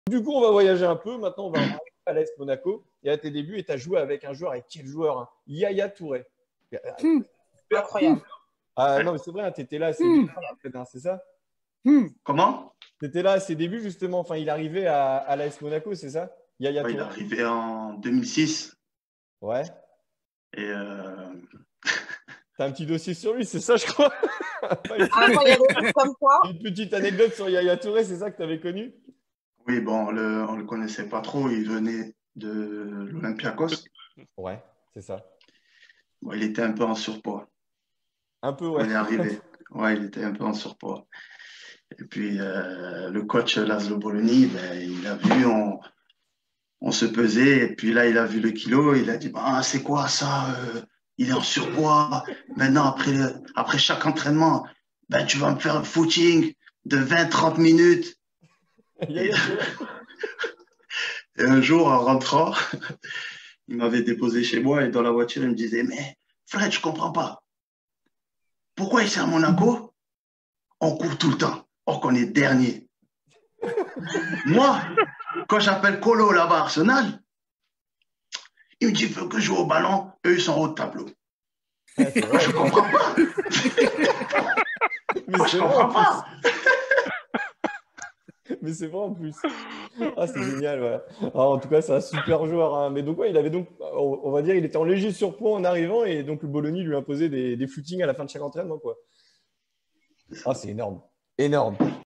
Du coup, on va voyager un peu. Maintenant, on va à l'AS Monaco. Et à tes débuts, et tu as joué avec un joueur, avec quel joueur hein Yaya Touré. Incroyable. Ah Ouais. non, mais c'est vrai, hein, tu étais là à ses débuts, en fait, hein, c'est ça? Comment? Tu étais là à ses débuts, justement. Enfin, il arrivait à l'AS Monaco, c'est ça? Yaya Ouais, il est Touré. arrivé en 2006. Ouais. Et T'as un petit dossier sur lui, c'est ça, je crois. Enfin, Incroyable. Comme quoi, une petite anecdote sur Yaya Touré, c'est ça que tu avais connu? oui, bon, on le connaissait pas trop. Il venait de l'Olympiakos. Ouais, c'est ça. Bon, il était un peu en surpoids Un peu, quand ouais. il est arrivé. Ouais, il était un peu en surpoids. Et puis, le coach Laszlo Bologna, ben, il a vu, on se pesait. Et puis là, il a vu le kilo. Il a dit, bah, c'est quoi ça? Il est en surpoids. Maintenant, après chaque entraînement, ben, tu vas me faire un footing de 20-30 minutes. Et, Yaya Touré. et un jour, en rentrant, il m'avait déposé chez moi et dans la voiture, il me disait, mais Fred, je comprends pas. Pourquoi ici à Monaco, on court tout le temps, or qu'on est dernier. Moi, quand j'appelle Colo là-bas à Arsenal, il me dit, il veut que je joue au ballon, eux, ils sont en haut de tableau. Ouais, c'est Moi, vrai, je en plus. comprends pas. Mais Moi, je c'est vrai, en comprends plus. pas. Mais c'est vrai, en plus. Ah, c'est génial, ouais. Ah, en tout cas, c'est un super joueur, hein. Mais donc, ouais, il avait donc, on va dire, il était en léger surpoids en arrivant et donc le Bologna lui imposait des footings à la fin de chaque entraînement, quoi. Ah, c'est énorme. Énorme.